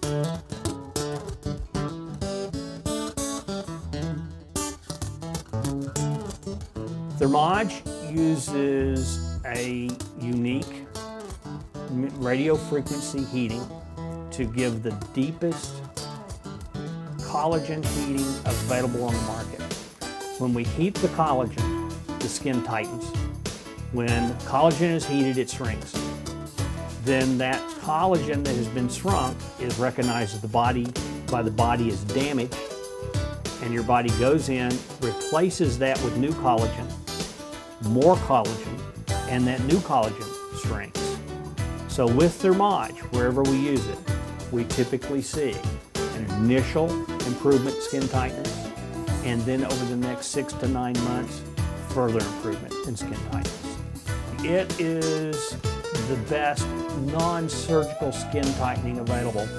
Thermage uses a unique radio frequency heating to give the deepest collagen heating available on the market. When we heat the collagen, the skin tightens. When collagen is heated, it shrinks. Then that collagen that has been shrunk is recognized by the body as damaged, and your body goes in, replaces that with new collagen, more collagen, and that new collagen shrinks. So with Thermage, wherever we use it, we typically see an initial improvement in skin tightness, and then over the next 6 to 9 months, further improvement in skin tightness. It is the best non-surgical skin tightening available.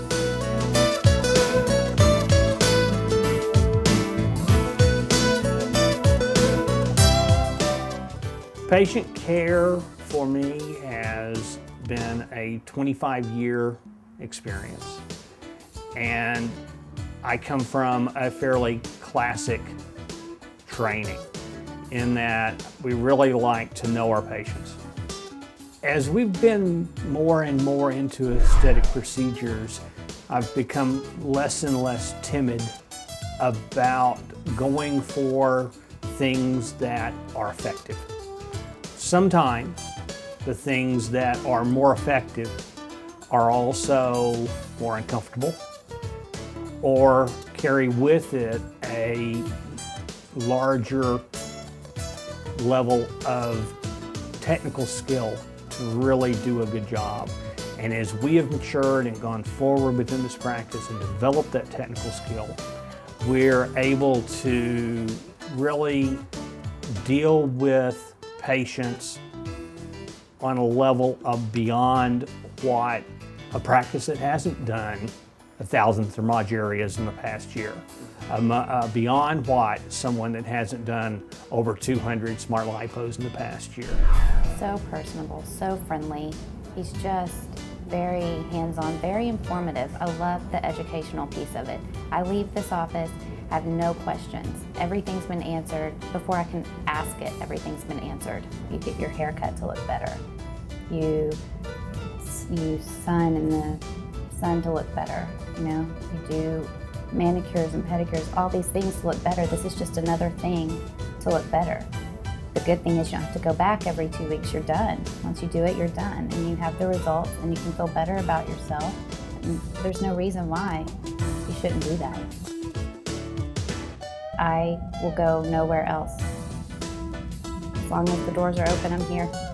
Patient care for me has been a 25-year experience, and I come from a fairly classic training in that we really like to know our patients. As we've been more and more into aesthetic procedures, I've become less and less timid about going for things that are effective. Sometimes the things that are more effective are also more uncomfortable or carry with it a larger level of technical skill to really do a good job. And as we have matured and gone forward within this practice and developed that technical skill, we're able to really deal with patients on a level of beyond what a practice that hasn't done 1,000 Thermage areas in the past year. Beyond what someone that hasn't done over 200 smart lipos in the past year. So personable, so friendly. He's just very hands-on, very informative. I love the educational piece of it. I leave this office, I have no questions. Everything's been answered. Before I can ask it, everything's been answered. You get your haircut to look better. You sun in the sun to look better. You know, you do manicures and pedicures, all these things to look better. This is just another thing to look better. The good thing is you don't have to go back every 2 weeks, you're done. Once you do it, you're done, and you have the results, and you can feel better about yourself. And there's no reason why you shouldn't do that. I will go nowhere else. As long as the doors are open, I'm here.